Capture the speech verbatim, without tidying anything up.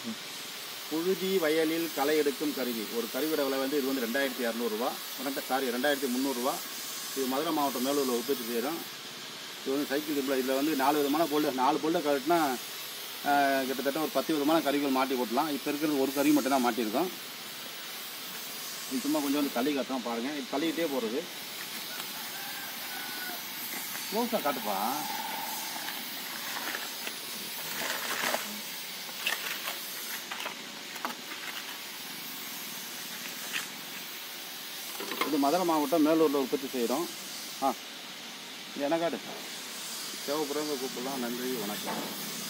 புழுதி வயலில் களை எடுக்கும் கருவி. ஒரு கருவியோட விலை வந்து இது வந்து ரெண்டாயிரத்தி இரநூறுவா ரெண்டு சாரி ரெண்டாயிரத்தி முந்நூறுரூவா. இது மதுரை மாவட்டம் மேலூரில் உற்பத்தி செய்கிறோம். இது வந்து சைக்கிள் டிம்பில். இதில் வந்து நாலு விதமான பொருள் நாலு பொருளை கட்டினா கிட்டத்தட்ட ஒரு பத்து விதமான கருவிகள் மாட்டி போட்டலாம். இப்போ இருக்கிறது ஒரு கருவி மட்டும் தான் மாட்டியிருக்கோம். இது சும்மா கொஞ்சம் வந்து தள்ளி காட்டுறோம் பாருங்கள். இது தள்ளிக்கிட்டே போகிறது. க்ளோஸாக காட்டுப்பா. இது மதுரை மாவட்டம் மேலூரில் உற்பத்தி செய்கிறோம். ஆ என்ன காட்டு தேவைப்படுறவங்க கூப்பிடலாம். நன்றி, வணக்கம்.